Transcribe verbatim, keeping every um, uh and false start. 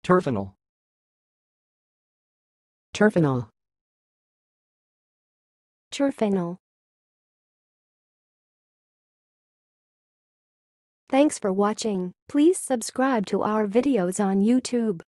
terphenyl, terphenyl, terphenyl. Thanks for watching. Please subscribe to our videos on YouTube.